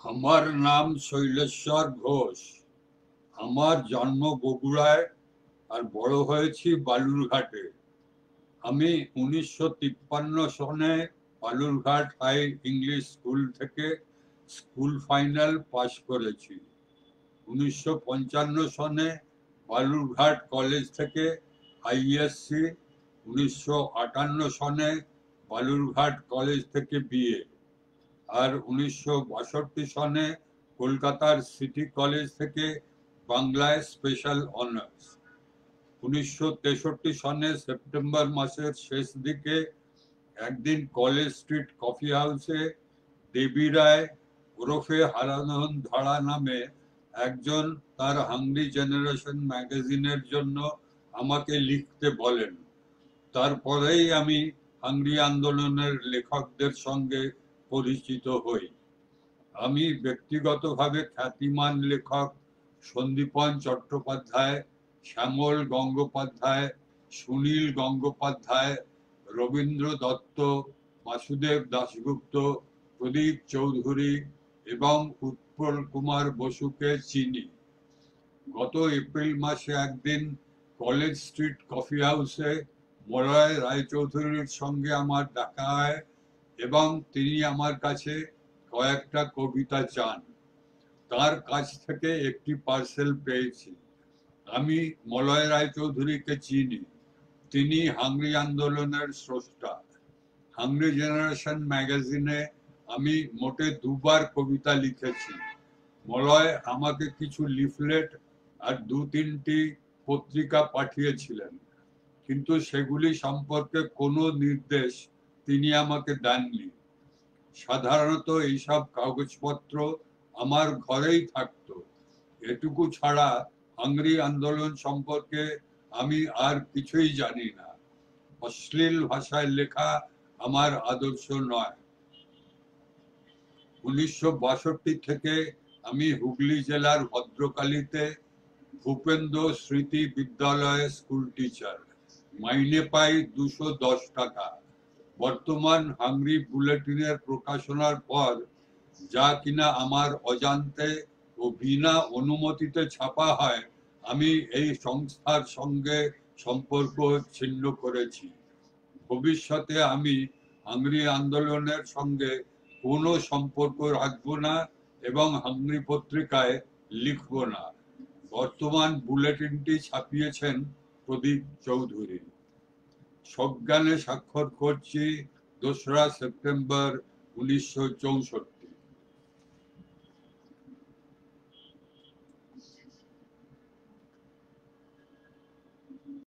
আমার নাম শৈলেশ্বর ঘোষ। আমার জন্ম বগুড়ায় আর বড় হয়েছি বালুরঘাটে। আমি 1953 সনে বালুরঘাট হাই ইংলিশ স্কুল থেকে স্কুল ফাইনাল পাশ করেছি। 1955 সনে বালুরঘাট কলেজ থেকে আইএসসি, 1958 সনে বালুরঘাট কলেজ থেকে বিএ, আর 1962 সনে কলকাতার সিটি কলেজ থেকে বাংলায় স্পেশাল অনার্স। 1963 সনে সেপ্টেম্বর মাসের শেষ দিকে একদিন কলেজ স্ট্রিট কফি হাউসে দেবী রায় ওরফে হারাধন ধাড়া নামে একজন তার হাংরি জেনারেশন ম্যাগাজিনের জন্য আমাকে লিখতে বলেন। তারপরেই আমি হাংরি আন্দোলনের লেখকদের সঙ্গে পরিচিত হই। আমি ব্যক্তিগতভাবে খ্যাতিমান লেখক সন্দীপন চট্টোপাধ্যায়, শ্যামল গঙ্গোপাধ্যায়, সুনীল গঙ্গোপাধ্যায়, রবীন্দ্র দত্ত, বাসুদেব দাশগুপ্ত, প্রদীপ চৌধুরী এবং উৎপল কুমার বসুকে চিনি। গত এপ্রিল মাসে একদিন কলেজ স্ট্রিট কফি হাউসে মলয় রায়চৌধুরীর সঙ্গে আমার দেখা হয় এবং তিনি আমার কাছে কয়েকটা কবিতা চান। তার কাছ থেকে একটি পার্সেল পেয়েছি। আমি মলয় রায়চৌধুরীকে চিনি। তিনি হাংরি আন্দোলনের স্রষ্টা। হাংরি জেনারেশন ম্যাগাজিনে আমি মোটে 2বার কবিতা লিখেছি। মলয় আমাকে কিছু লিফলেট আর 2-3টি পত্রিকা পাঠিয়েছিলেন, কিন্তু সেগুলি সম্পর্কে কোনো নির্দেশ তিনি আমাকে দেননি। সাধারণত এইসব কাগজপত্র আমার ঘরেই থাকতো। এটুকু ছাড়া হাংরি আন্দোলন সম্পর্কে আমি আর কিছুই জানি না। অশ্লীল ভাষায় লেখা আমার আদর্শ নয়। 1962 থেকে আমি হুগলি জেলার ভদ্রকালীতে ভূপেন্দ্র স্মৃতি বিদ্যালয়ে স্কুল টিচার। মাইনে পাই 210 টাকা। বর্তমান হাংরি বুলেটিনের প্রকাশনার পর, যা কিনা আমার অজান্তে ও বিনা অনুমতিতে ছাপা হয়, আমি এই সংস্থার সঙ্গে সম্পর্ক ছিন্ন করেছি। ভবিষ্যতে আমি হাংরি আন্দোলনের সঙ্গে কোনো সম্পর্ক রাখবো না এবং হাংরি পত্রিকায় লিখব না। বর্তমান বুলেটিনটি ছাপিয়েছেন প্রদীপ চৌধুরী। সজ্ঞানে স্বাক্ষর করছি 2রা সেপ্টেম্বর 1964।